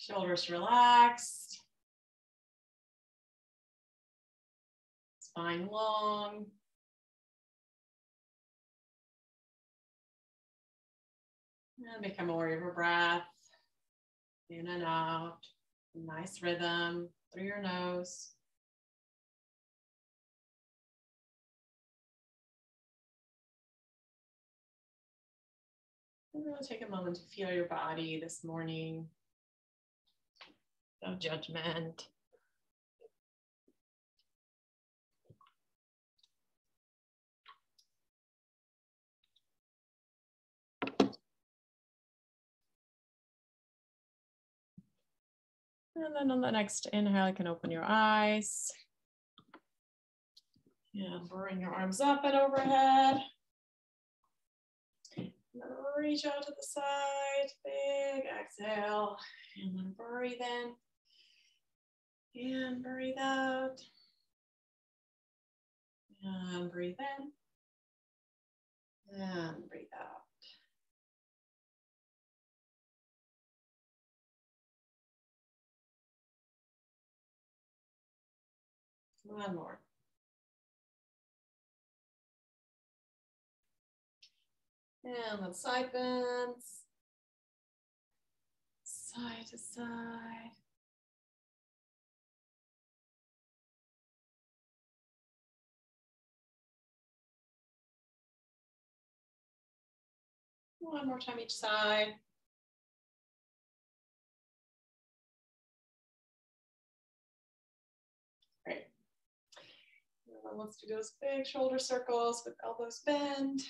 Shoulders relaxed. Spine long. And become aware of your breath. In and out. Nice rhythm through your nose. And really take a moment to feel your body this morning. No judgment. And then on the next inhale, you can open your eyes. And bring your arms up and overhead. And then reach out to the side. Big exhale. And then breathe in. And breathe out. And breathe in. And breathe out. One more. And then side bends. Side to side. One more time each side. Great. Everyone wants to do those big shoulder circles with elbows bent.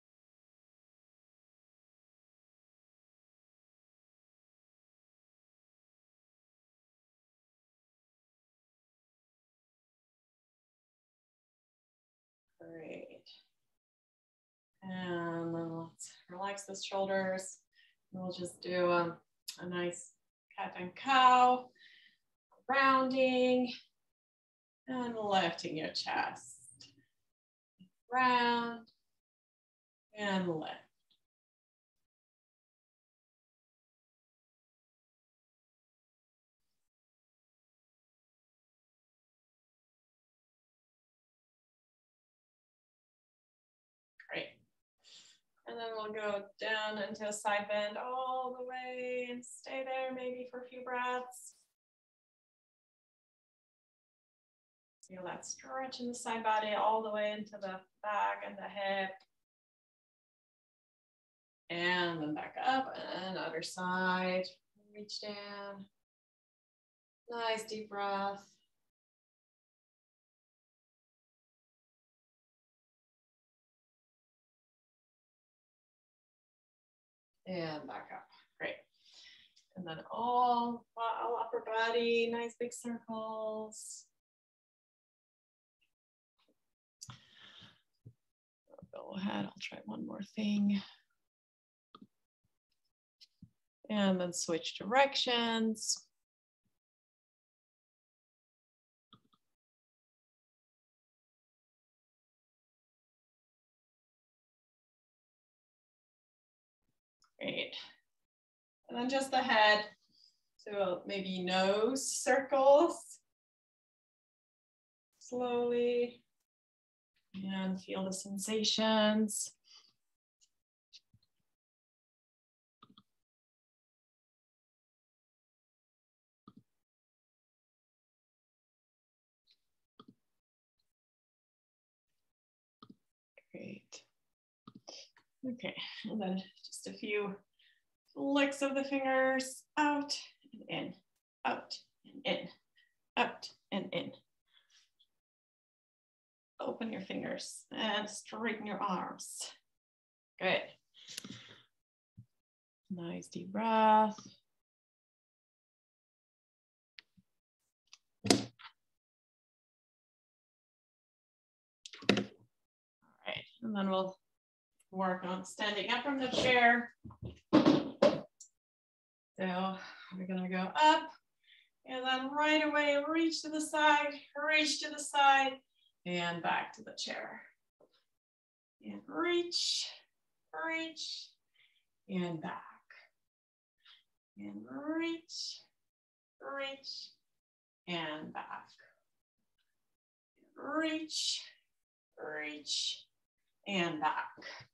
Great. And then let's relax those shoulders. We'll just do a nice cat and cow, rounding and lifting your chest. Round and lift. Great. And then we'll go down into a side bend all the way and stay there maybe for a few breaths. Feel that stretch in the side body all the way into the back and the hip. And then back up and other side. Reach down. Nice deep breath. And back up. Great. And then all upper body, nice big circles. Go ahead, I'll try one more thing. And then switch directions. Great. And then just the head. So maybe nose circles. Slowly. And feel the sensations. Great. Okay, and then just a few flicks of the fingers out and in, out and in, out and in. Open your fingers and straighten your arms. Good. Nice deep breath. All right, and then we'll work on standing up from the chair. So we're gonna go up and then right away, reach to the side, and back to the chair. And reach, reach, and back. And reach, reach, and back. Reach, reach, and back.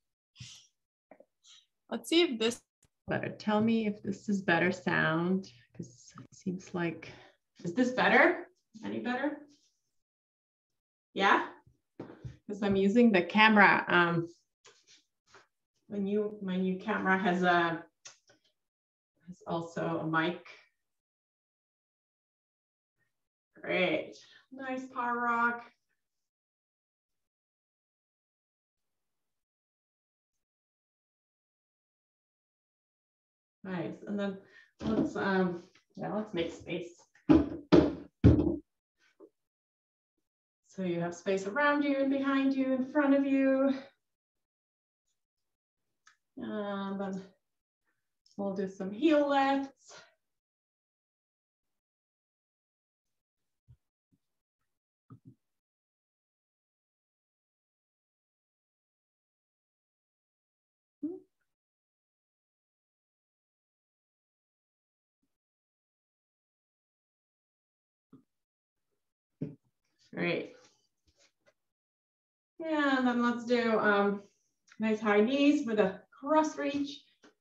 Let's see if this is better. Tell me if this is better sound, because it seems like, is this better? Any better? Yeah? Because I'm using the camera. My new camera has also a mic. Great, nice power rock. Nice, and then let's make space. So you have space around you and behind you, in front of you. And then we'll do some heel lifts. Great. Yeah, and then let's do nice high knees with a cross reach.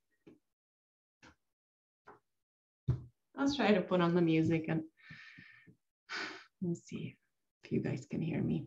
Let's try to put on the music and we'll see if you guys can hear me.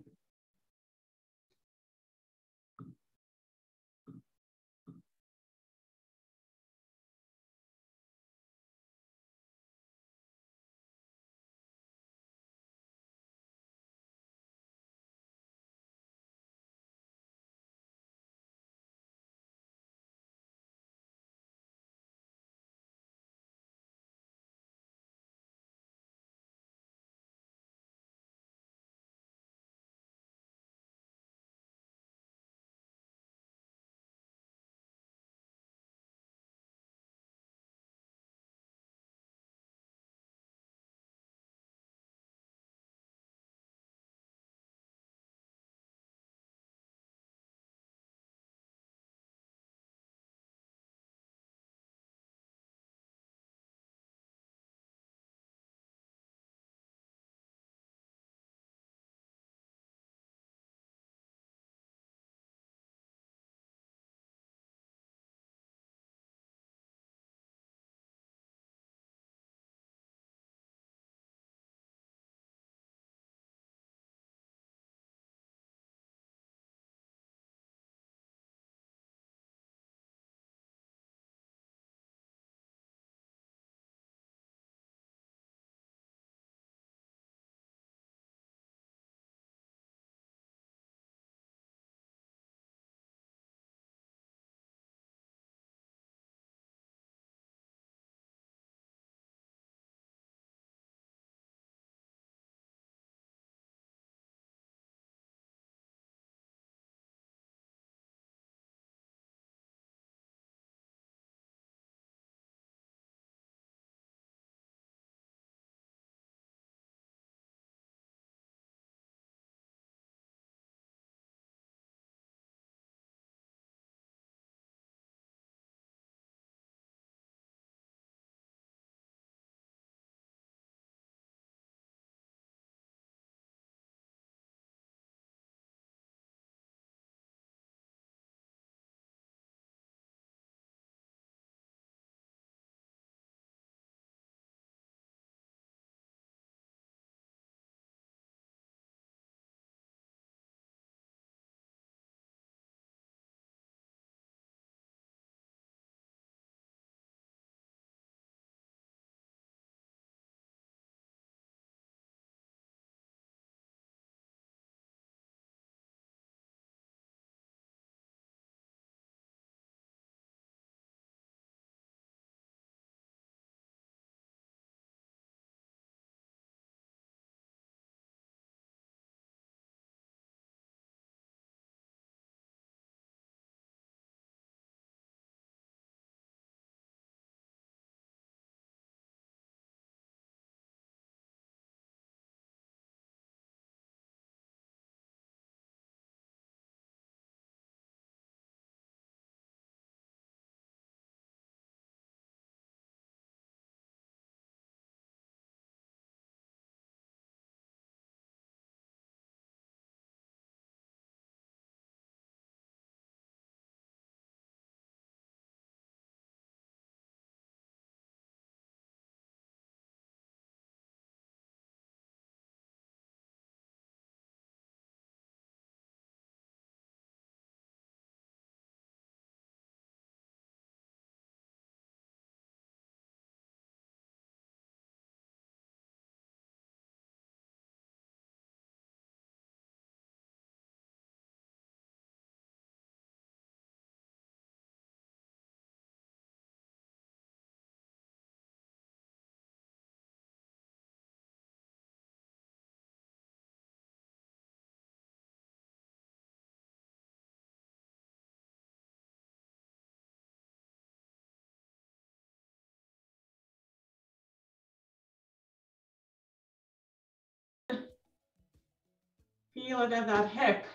Feel it at that hip.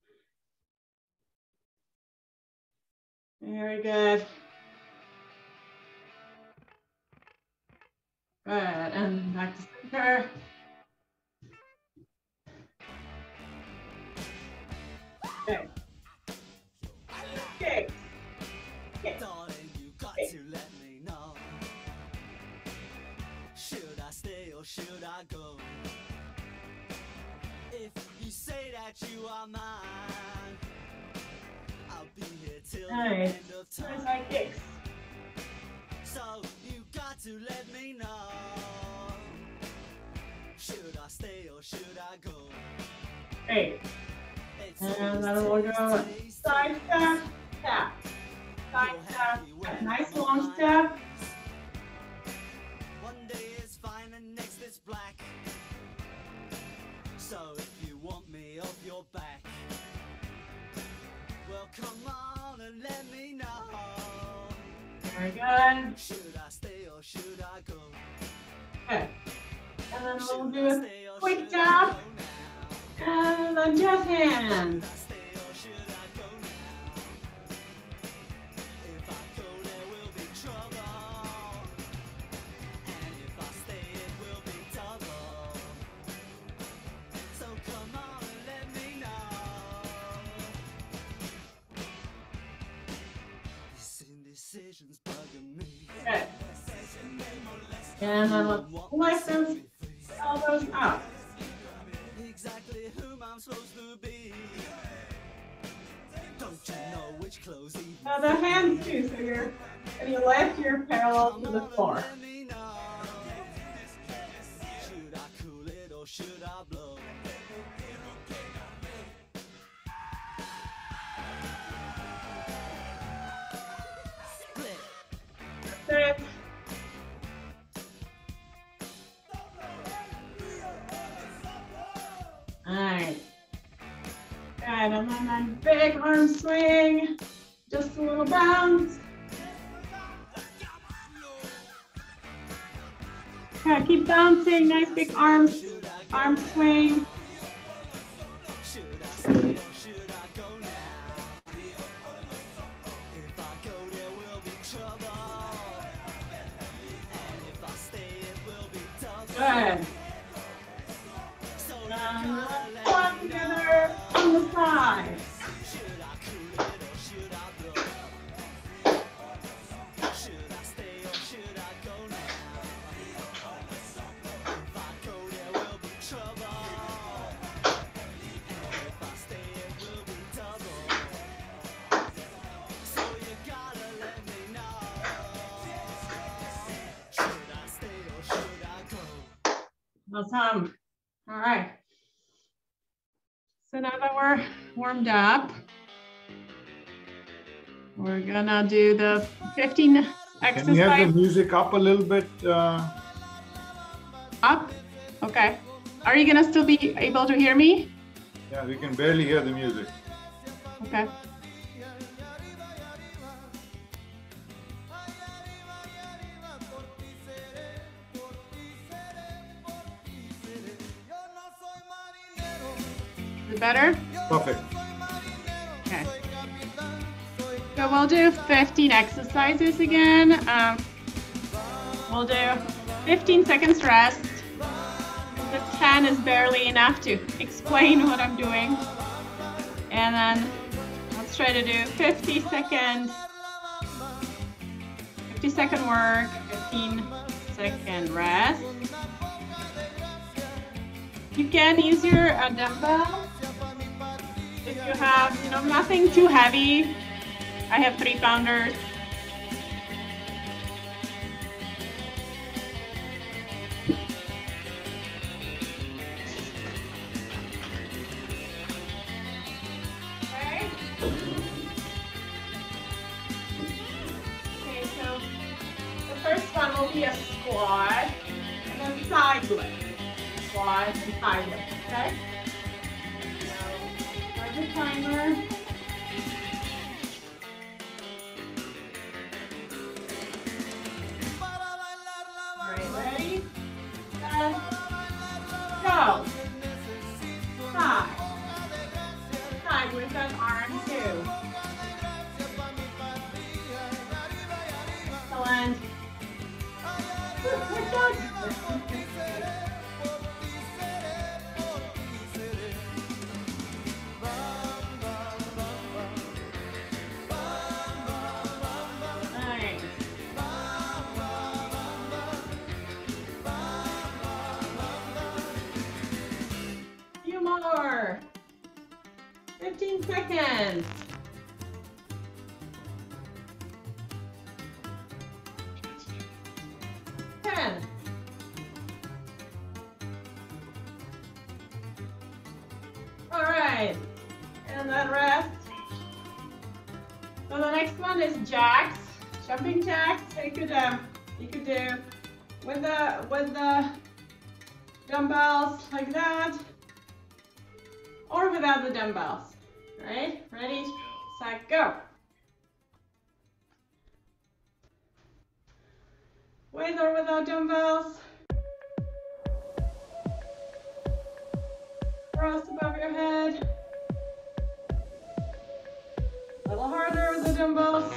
Very good. Good, and back to center. Okay. Okay. Darling, you got to let me know. Should I stay or should I go? If you say that you are mine, I'll be here till the end of time. Where's my kicks? So you got to let me know. Should I stay or should I go? Great. And then we'll go side step, tap. Side step, tap. Nice long step. One day is fine and next is black. So if you want me off your back, well come on and let me know. Very good. Should I stay or should I go? Okay. And then we'll do a quick tap. And then just hands. Okay. And then let's lift those elbows up. Exactly whom I'm supposed to be. Don't you know which clothes even The hands too, so you're and you lift your parallel to the floor. Should I cool it or should I blow? Split. That's it. All right. Good, and then big arm swing, just a little bounce. Okay, keep bouncing, nice big arm swing. Should I stay or should I go now? If I go there will be trouble. And if I stay it will be double. Good. Let's clap together on the side. Should I cool it or should I blow? Should I stay or should I go now? If I go there will be trouble. And if I stay it will be double. So you gotta let me know. Should I stay or should I go? Awesome. All right. So now that we're warmed up, we're gonna do the 15 exercise. Can you have the music up a little bit? Up? Okay. Are you gonna still be able to hear me? Yeah, we can barely hear the music. Okay. Is it better? Perfect. Okay. So we'll do 15 exercises again. We'll do 15 seconds rest. The 10 is barely enough to explain what I'm doing. And then let's try to do 50-second work, 15-second rest. You can use your dumbbell if you have, nothing too heavy. I have 3-pounders. Okay, so the first one will be a squat and then side lift. Squat and side lift, okay? So, start the timer. Ready, set, go. 5, 15 seconds. 10. All right, and then rest. So the next one is jacks, jumping jacks. You could do with the dumbbells like that, or without the dumbbells. Right? Ready, set, go. With or without dumbbells. Cross above your head. A little harder with the dumbbells.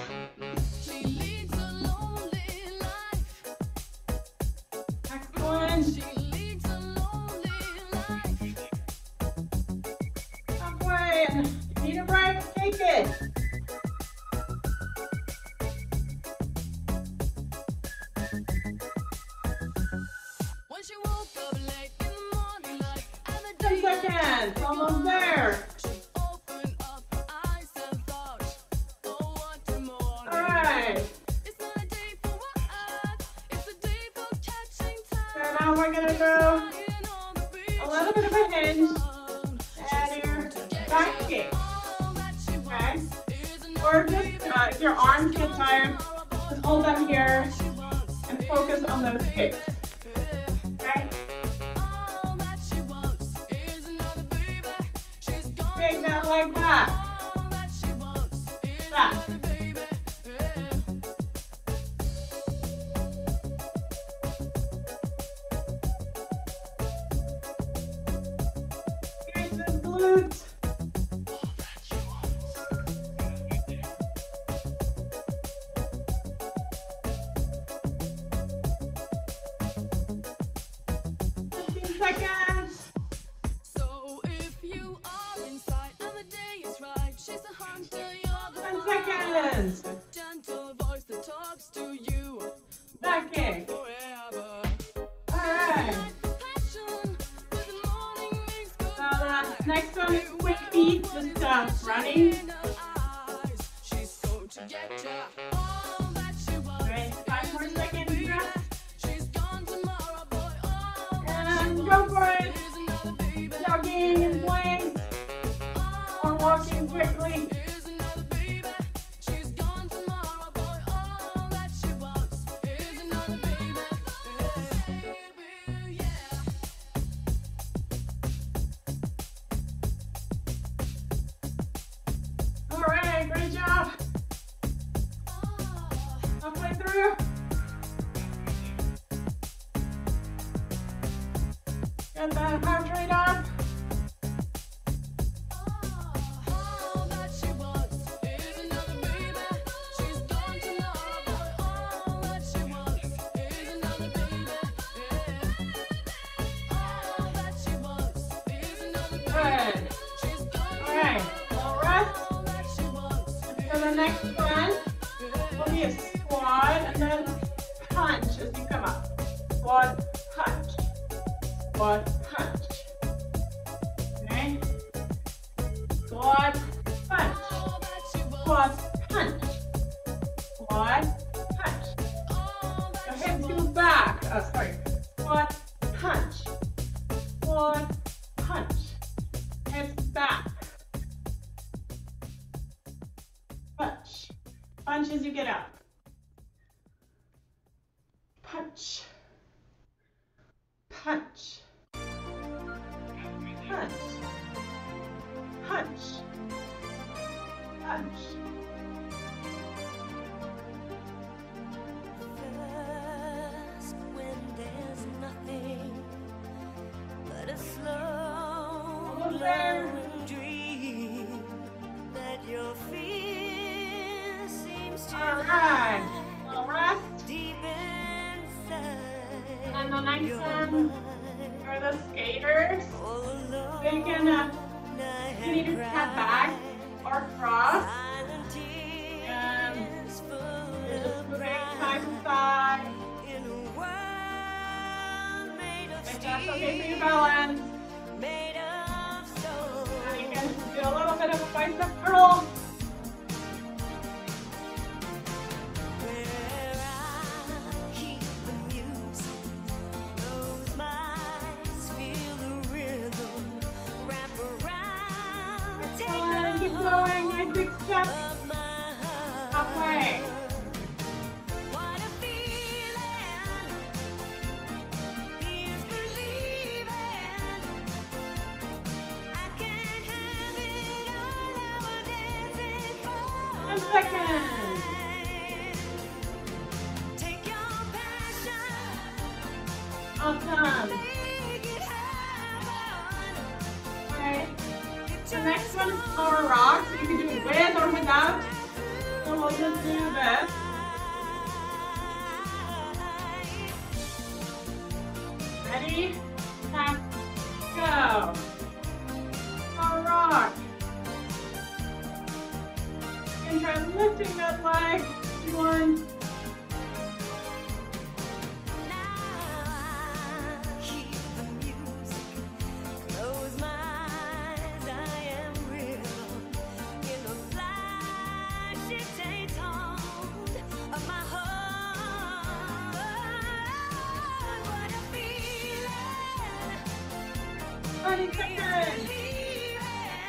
Excellent. Halfway. If you need a break, take it. When she woke up late in the morning, like, and the 10 seconds. Almost there. opened up her eyes and thought, oh, what a morning. All right. It's not a day for what? It's a day for catching time. So now we're gonna go a little bit of a hinge and your back kick. Okay. Or just if your arms get tired, just hold them here and focus on those kicks. Okay. Take that like that. That. Here's the glutes. Seconds. So if you are inside and the day is right, she's a hunter, you're the 10 fighter. seconds. Gentle voice that talks to you Back kick. forever. All right. Passion with the morning makes good So the next one is quick feet, just running. in her eyes. She's so to get ya. All that she wants. Great. 5 more seconds. Rest. She's gone tomorrow, boy. All And go for it. is another baby. Jogging in place or walking quickly. Is another baby. She's gone tomorrow, boy. All that she wants is another baby. Baby, yeah. All right, great job. Halfway through. Get that heart rate up. All that she wants is another baby. She's gone tomorrow, boy. All that she wants is another baby. All that she wants is another baby. Good. She's gone All right, we'll rest. all that she wants. So the next one will be a squat and then punch as you come up. Squat, punch. Squat, punch. Okay? Squat, punch. All that she wants. Squat, punch. Squat, punch. All So that hips go back. Oh, sorry. Squat, punch. Squat, punch. Hips back. Punch. Punch as you get up. Punch. Punch. Punch. Punch. Punch. First, when there's nothing but a slow Almost there. glowing dream that your fear seems to All right. hide Little rest. deep inside. And the next your one mind. are the skaters. All alone, They can you need to step back or cross. silent And tears full you're just of moving pride. side to side. In a world made of If that's okay for steel, your balance. made of And you stone. can do a little bit of bicep curl. Where I keep the music, close my eyes, feel the rhythm, wrap around, take Excellent. Keep going. Nice big step. of my heart. Halfway. What a feeling, is believing. I can't have it all, now I'm dancing for 10 seconds. Take your passion, Awesome. make it happen. Alright. The next one is power rock. So you can do it with or without. So we'll just do this. Ready? Tap. Go. Power rock. And try lifting that leg. 1. Keep the music, close my eyes, I am rhythm. In the flash, it takes hold of my heart. What a feeling, 20 seconds. believing.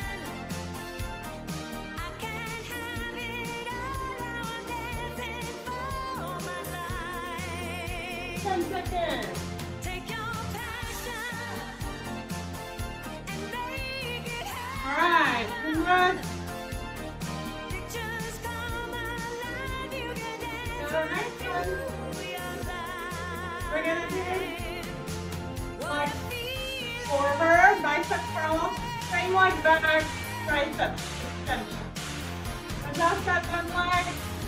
I can't have it all, now I'm dancing for my life. 10 seconds. Take your passion and make it happen. Alright. Good rest. Pictures come alive, you can dance Got a nice one. through your life. We're gonna do What a feeling. forward, bicep curl, same leg back, tricep extension. Adjust that one leg.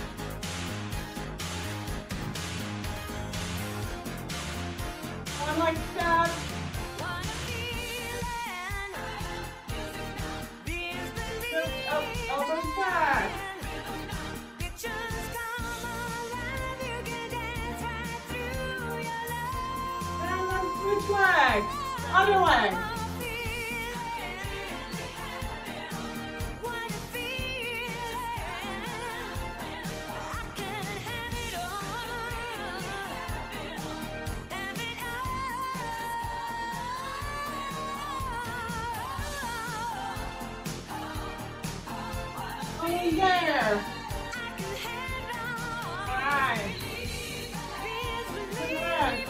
One leg step. What a feeling. Is Just elbows back. Pictures come alive, you can dance right through your life. And then switch leg. Other leg. What a feeling. I can have it all. Have it all. Almost there. I can have it all. Alright. Please Good believe rest.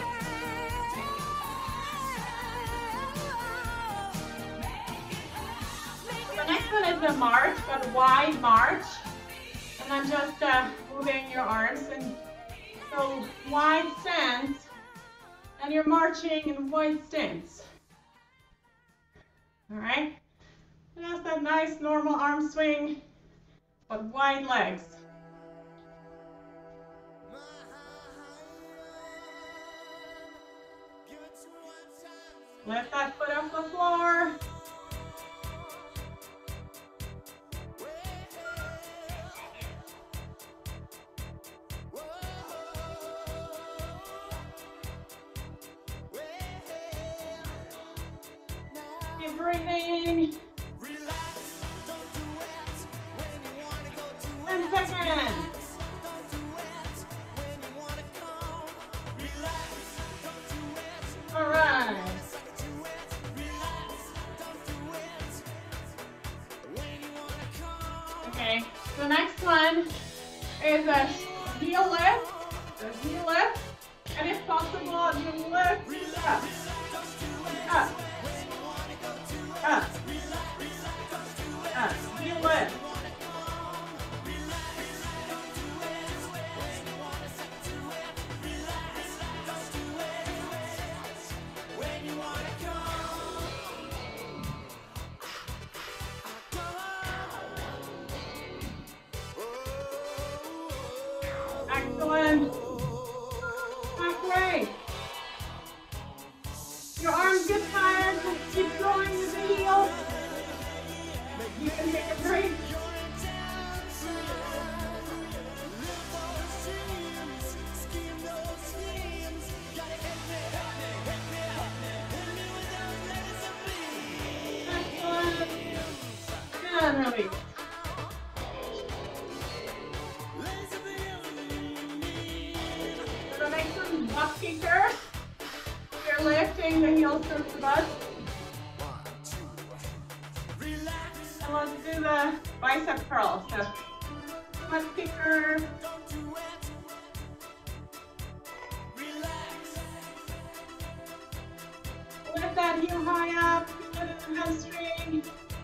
The next one is the march, but wide march. And then just moving your arms. And so wide stance. And you're marching in wide stance. Alright? Just that nice normal arm swing, but wide legs. Lift that foot off the floor. Keep breathing. 10 seconds. All right. Okay, the next one is a heel lift. A heel lift. And if possible, you lift up. Up. Up. Up. Heel lift. Excellent. Halfway. Your arms get tired, just keep going with the heel. You can take a break. Excellent. Good, release. butt kicker. You're lifting the heels towards the butt. And let's do the bicep curl. So butt kicker. Lift that heel high up, lift the hamstring.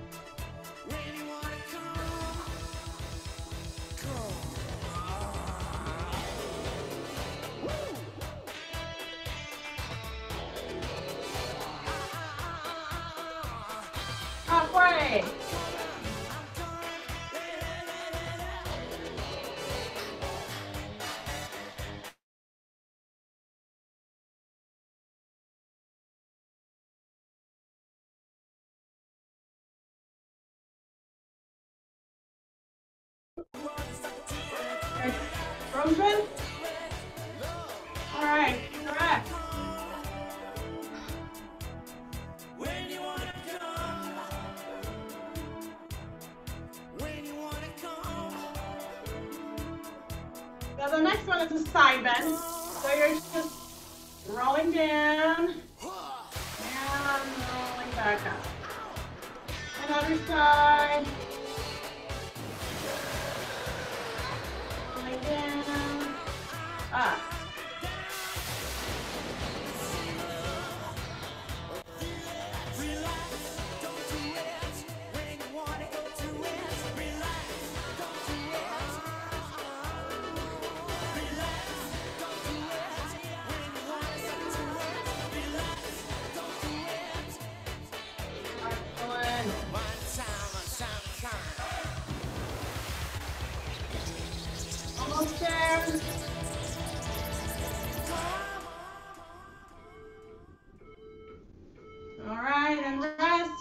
Halfway. Frozen? All right, correct. So the next one is a side bend. So you're just rolling down and rolling back up. Another side. Rolling down, up. Almost there. All right, and rest.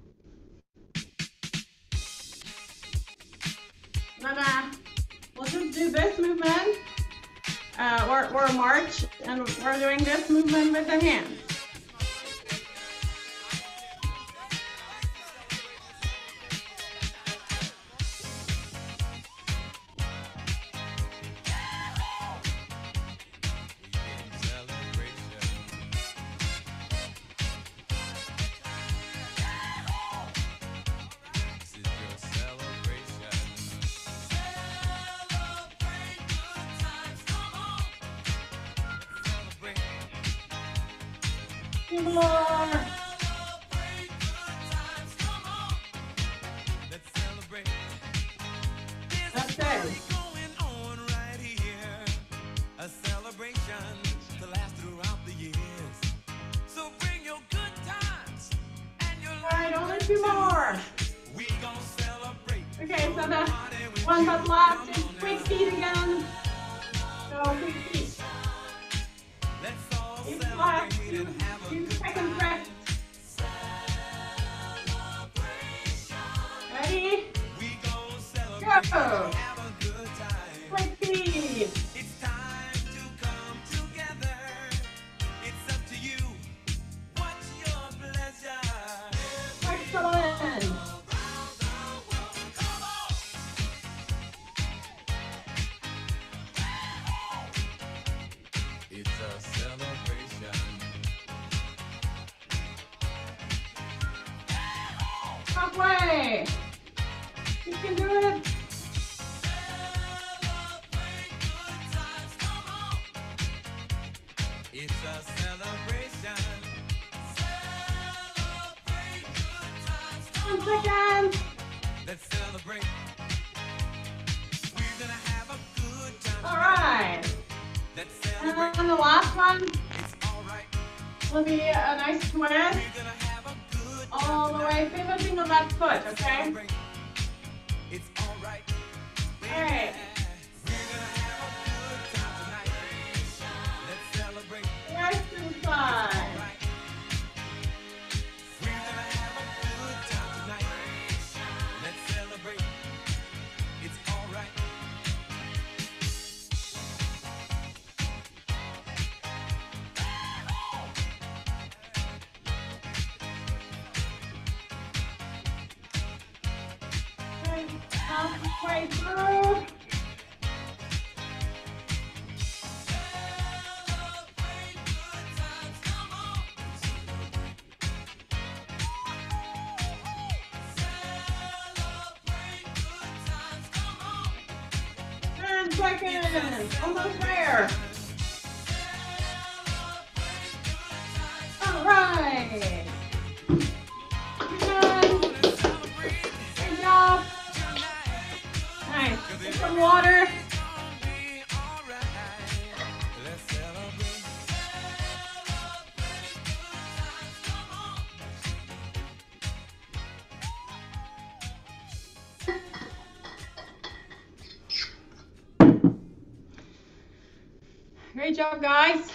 Then we'll just do this movement, or march, and we're doing this movement with the hands. More. That's it. A celebration to last throughout the years. So bring your good times and your All right, only two more. we gon' celebrate. Okay, so the one that's left is quick feet again. So quick feet. Let's all It's last celebrate and have a 2 good seconds time. rest. Ready? We gon' celebrate Go. and have a good time. Quick feet. It's time to come together. It's up to you. What's your pleasure? Excellent. It's a celebration. Halfway. You can do it. It's a celebration. 1 second. Let's celebrate. We're gonna have a good time. All right. Let's And celebrate. then the last one It's alright. will be a nice twist. We're gonna have a good time. All the way, pivoting the left foot, okay? Celebrate. It's alright. All right. We're gonna have a good time tonight. Let's celebrate. Rest inside. Alright. We're gonna have a good time tonight. Let's celebrate. It's alright. Okay, halfway through. seconds. Almost there. All right. You're done. Good job. Nice. Get some water. Great job, guys.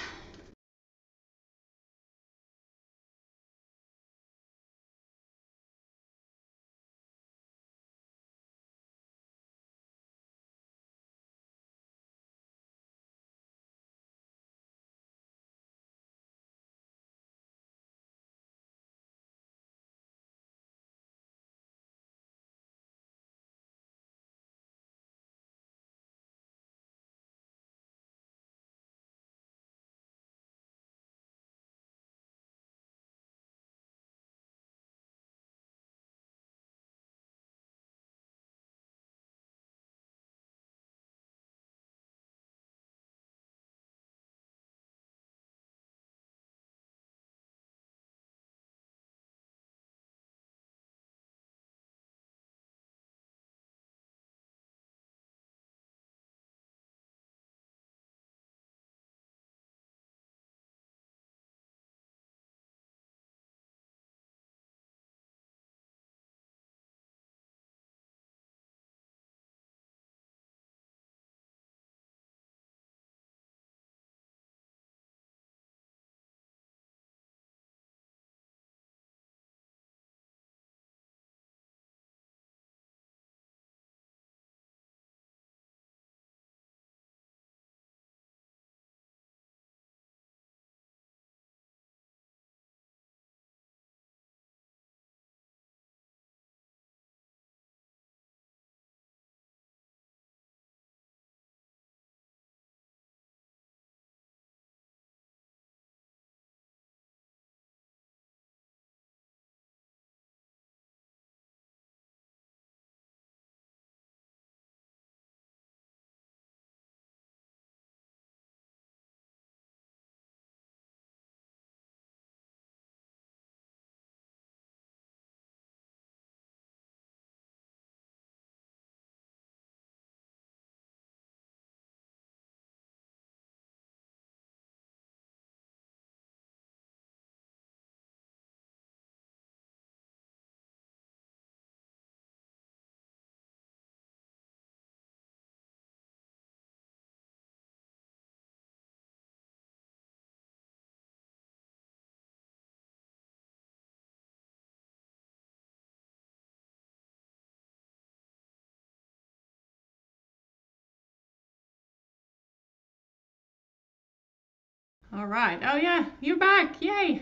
All right. Oh yeah, you're back. Yay.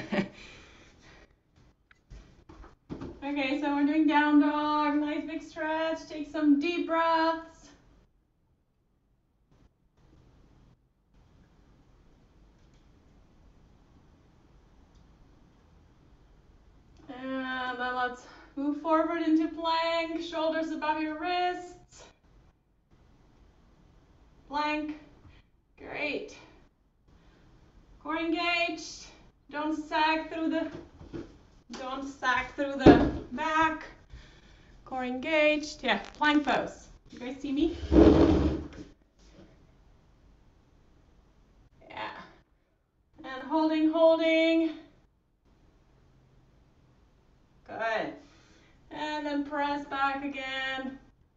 Okay, so we're doing down dog. Nice big stretch. Take some deep breaths. And then let's move forward into plank. Shoulders above your wrists. Plank. Great. Core engaged. Don't sag through the back. Core engaged. Yeah, plank pose. You guys see me? Yeah. And holding. Good. And then press back again.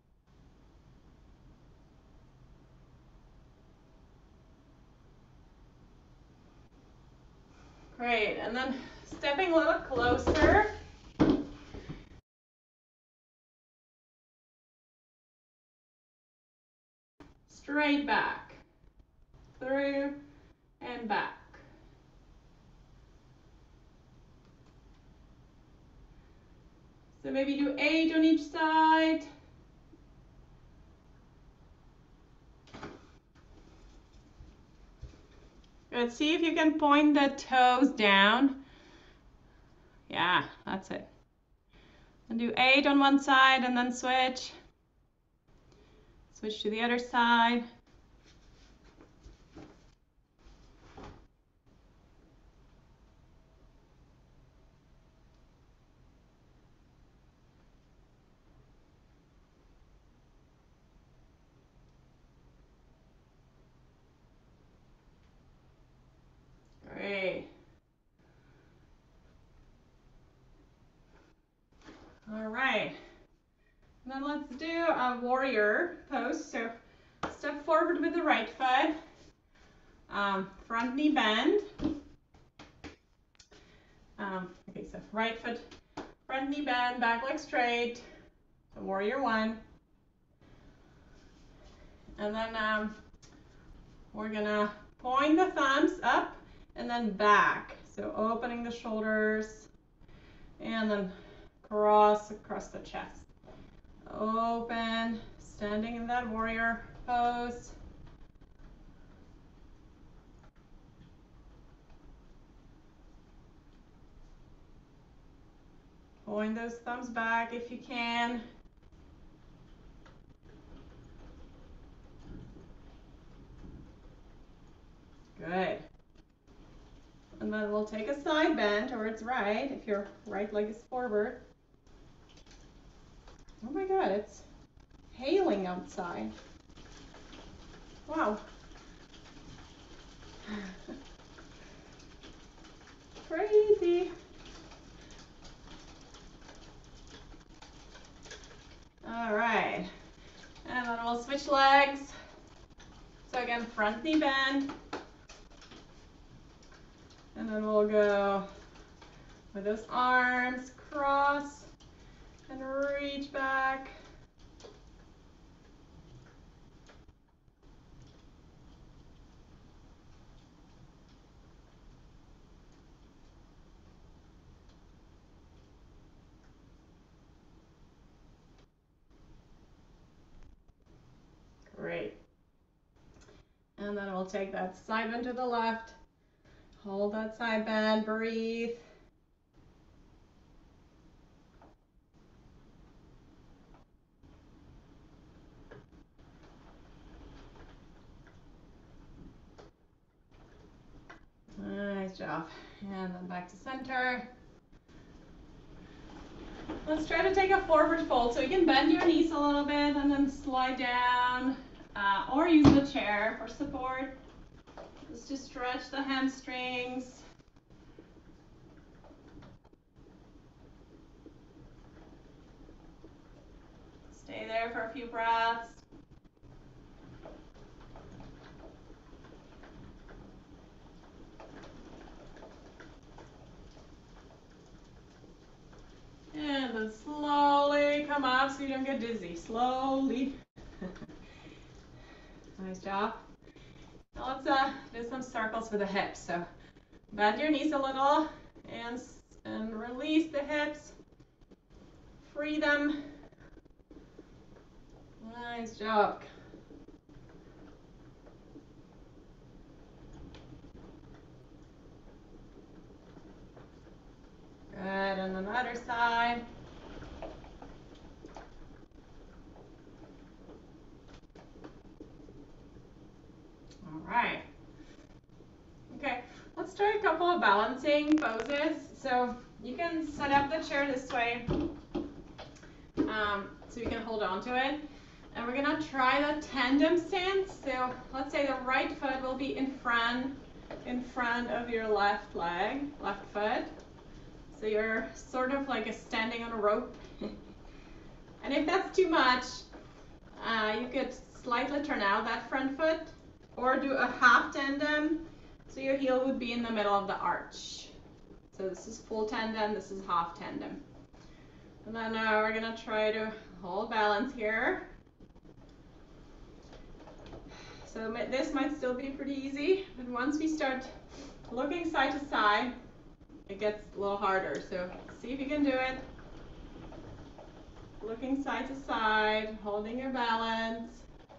Great. And then stepping a little closer. Straight back. Through and back. So maybe do 8 on each side. Good. See if you can point the toes down. Yeah, that's it. And do 8 on one side and then switch. Switch to the other side. Great. All right. Then let's do a warrior pose. So step forward with the right foot. Front knee bend. Okay, so right foot, front knee bend, back leg straight. So warrior one. And then we're gonna point the thumbs up and then back. So opening the shoulders and then cross across the chest. Open, standing in that warrior pose. Point those thumbs back if you can. Good. And then we'll take a side bend towards right if your right leg is forward. Oh my God, it's hailing outside. Wow. Crazy. All right. And then we'll switch legs. So again, front knee bend. And then we'll go with those arms, cross, and reach back. Great. And then we'll take that side bend to the left. Hold that side bend, breathe. Nice job. And then back to center. Let's try to take a forward fold. So you can bend your knees a little bit and then slide down or use the chair for support. Just to stretch the hamstrings. Stay there for a few breaths. And then slowly come up so you don't get dizzy. Slowly. Nice job. Now let's do some circles with the hips. So bend your knees a little and release the hips. Free them. Nice job. Good, and then the other side. All right. Okay, let's try a couple of balancing poses. So you can set up the chair this way so you can hold on to it. And we're gonna try the tandem stance. So let's say the right foot will be in front of your left leg, left foot. So you're sort of like standing on a rope. And if that's too much, you could slightly turn out that front foot or do a half tandem. So your heel would be in the middle of the arch. So this is full tandem, this is half tandem. And then we're gonna try to hold balance here. So this might still be pretty easy, but once we start looking side to side, it gets a little harder. So see if you can do it. Looking side to side, holding your balance.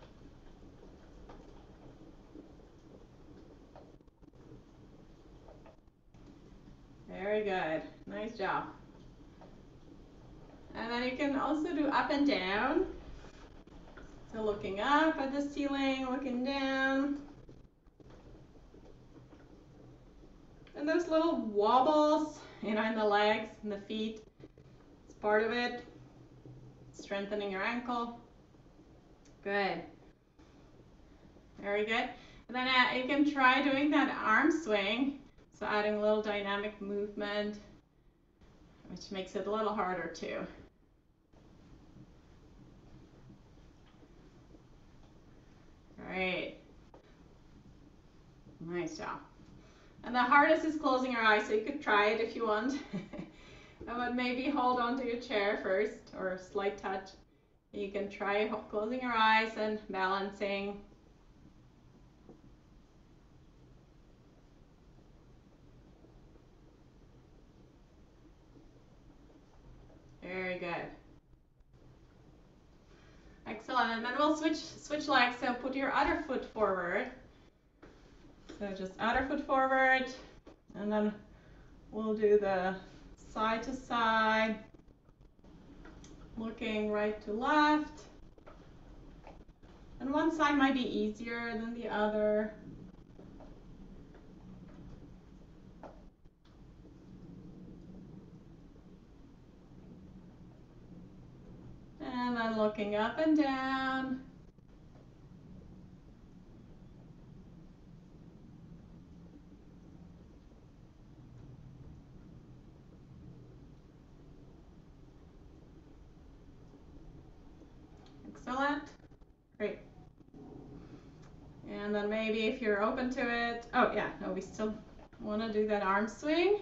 Very good. Nice job. And then you can also do up and down. So looking up at the ceiling, looking down. And those little wobbles, in the legs and the feet, it's part of it. Strengthening your ankle. Good. Very good. And then you can try doing that arm swing. So adding a little dynamic movement, which makes it a little harder too. Great. Nice job. And the hardest is closing your eyes, so you could try it if you want. But maybe hold on to your chair first, or a slight touch. You can try closing your eyes and balancing. Very good. Excellent. And then we'll switch legs. So put your other foot forward. So just other foot forward, and then we'll do the side to side, looking right to left. And one side might be easier than the other. And then looking up and down. Excellent. Great. And then maybe if you're open to it, oh yeah, no, we still want to do that arm swing.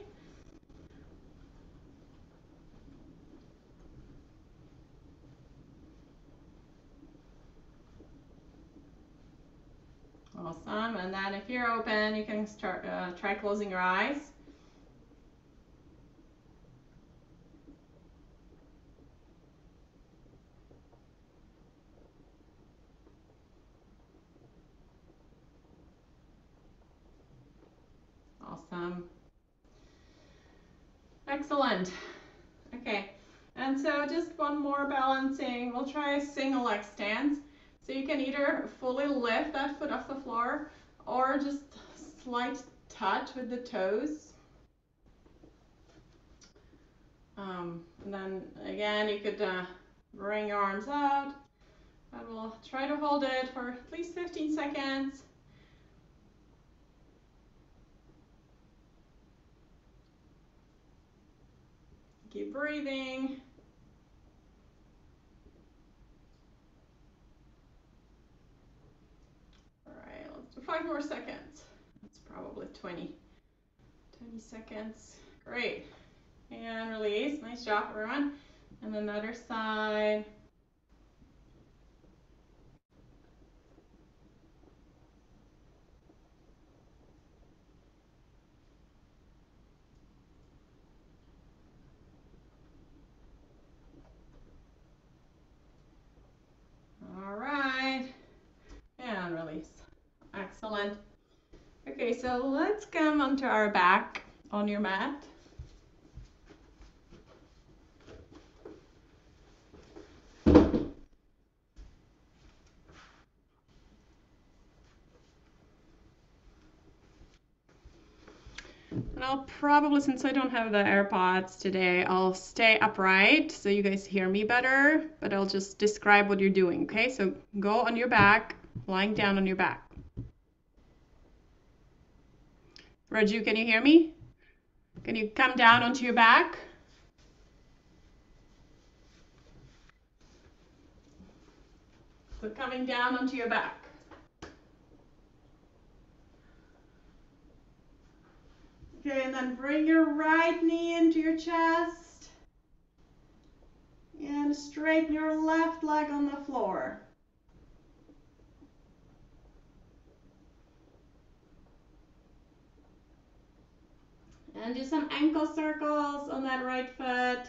Awesome. And then if you're open, you can start try closing your eyes. Awesome. Excellent. Okay. And so just one more balancing. We'll try a single leg stance. So you can either fully lift that foot off the floor or just slight touch with the toes. And then again, you could bring your arms out. And we'll try to hold it for at least 15 seconds. Keep breathing. All right, let's do 5 more seconds. That's probably 20 seconds. Great. And release. Nice job, everyone. And then the other side. All right. And release. Excellent. Okay, so let's come onto our back on your mat. And I'll probably, since I don't have the AirPods today, I'll stay upright so you guys hear me better, but I'll just describe what you're doing, okay? So go on your back, lying down on your back. Raju, can you hear me? Can you come down onto your back? So coming down onto your back. Okay, and then bring your right knee into your chest. And straighten your left leg on the floor. And do some ankle circles on that right foot.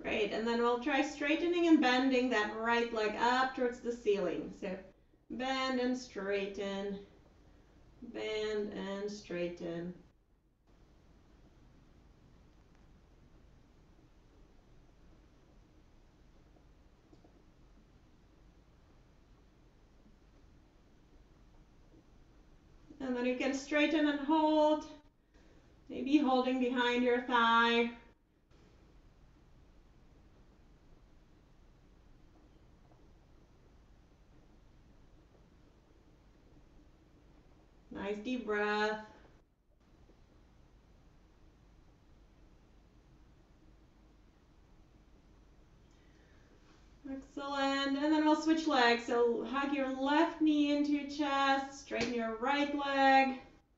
Great, and then we'll try straightening and bending that right leg up towards the ceiling. So bend and straighten, bend and straighten. And then you can straighten and hold, maybe holding behind your thigh. Nice deep breath. Excellent. And then we'll switch legs. So hug your left knee into your chest, straighten your right leg.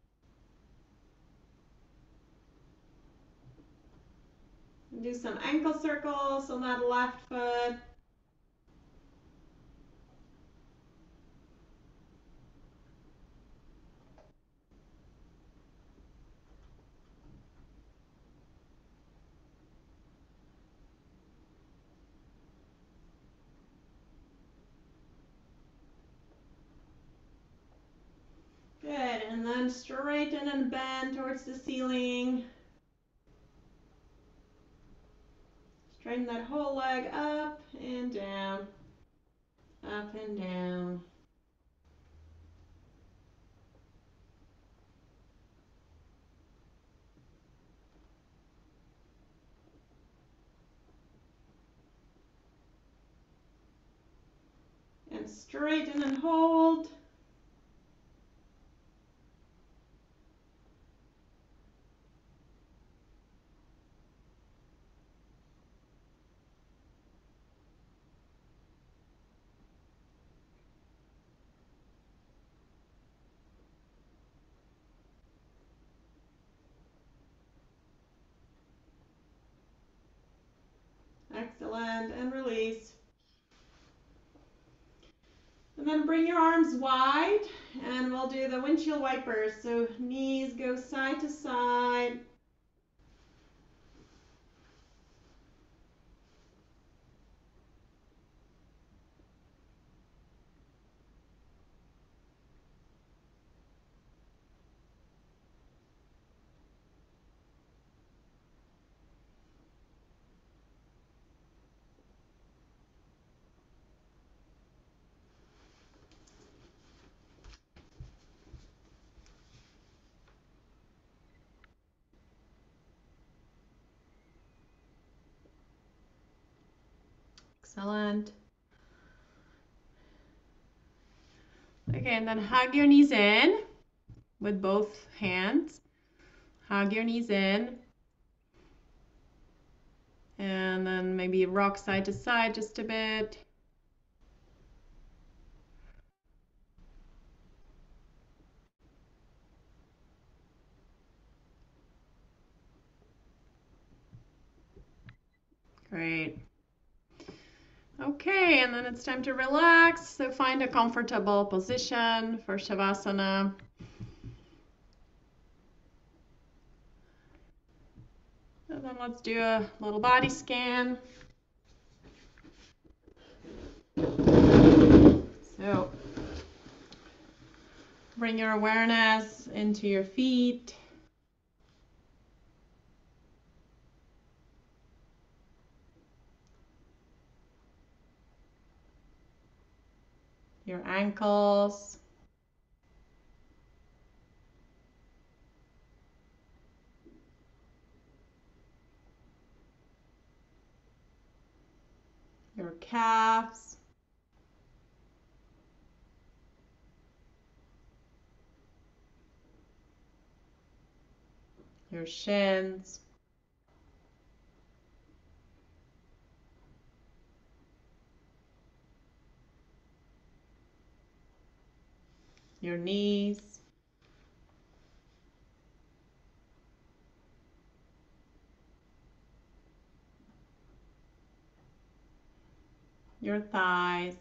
And do some ankle circles on that left foot. Good, and then straighten and bend towards the ceiling. Straighten that whole leg up and down, up and down. And straighten and hold. Excellent, and release. And then bring your arms wide, and we'll do the windshield wipers. So knees go side to side. Excellent. Okay, and then hug your knees in with both hands. Hug your knees in. And then maybe rock side to side just a bit. Great. Okay, and then it's time to relax. So find a comfortable position for Shavasana. And then let's do a little body scan. So bring your awareness into your feet. Your ankles. Your calves. Your shins. Your knees. Your thighs.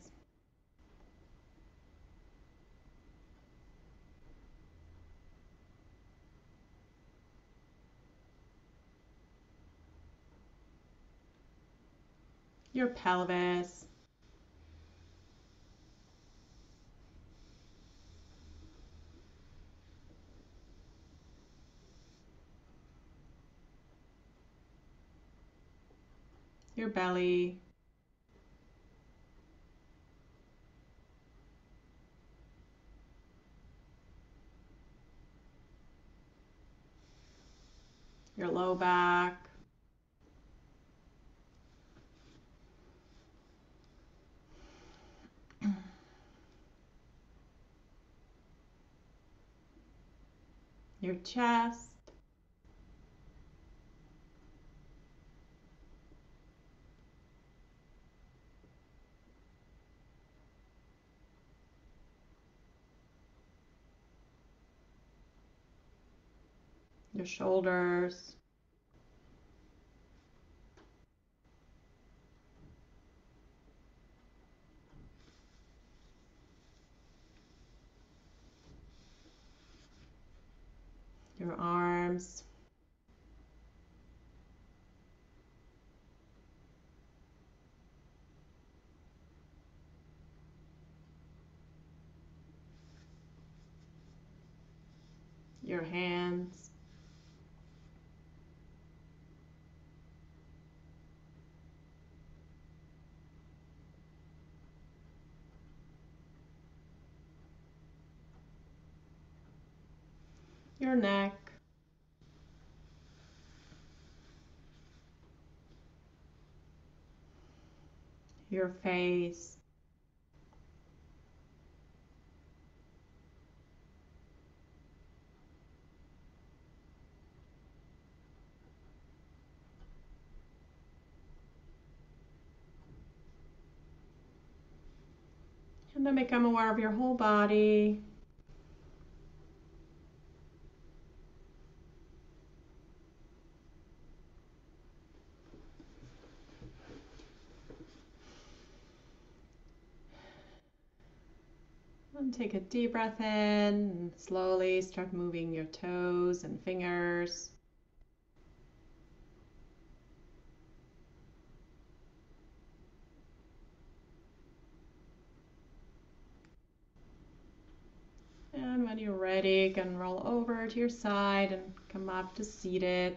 your pelvis. Your belly. Your low back. Your chest. Your shoulders. Your arms. Your hands. Your neck. Your face. And then become aware of your whole body. And take a deep breath in and slowly start moving your toes and fingers. And when you're ready, you can roll over to your side and come up to seated.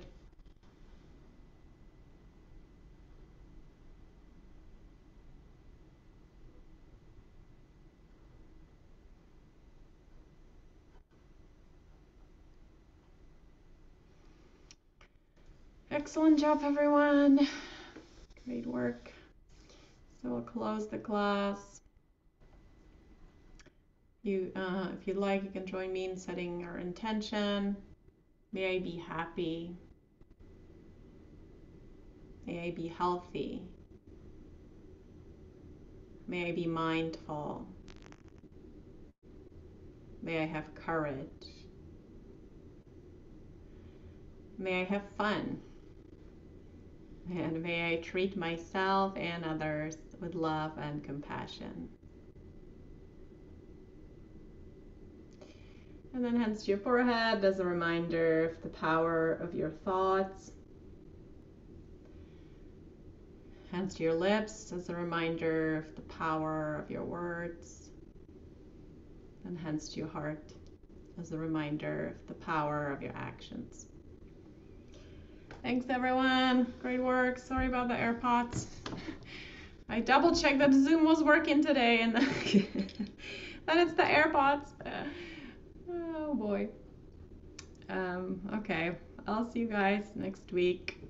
Excellent job, everyone. Great work. So we'll close the class. If you'd like, you can join me in setting our intention. May I be happy. May I be healthy. May I be mindful. May I have courage. May I have fun. And may I treat myself and others with love and compassion. And then hands to your forehead as a reminder of the power of your thoughts. Hands to your lips as a reminder of the power of your words. And hands to your heart as a reminder of the power of your actions. Thanks, everyone. Great work. Sorry about the AirPods. I double checked that Zoom was working today and that it's the AirPods. Oh boy. Okay, I'll see you guys next week.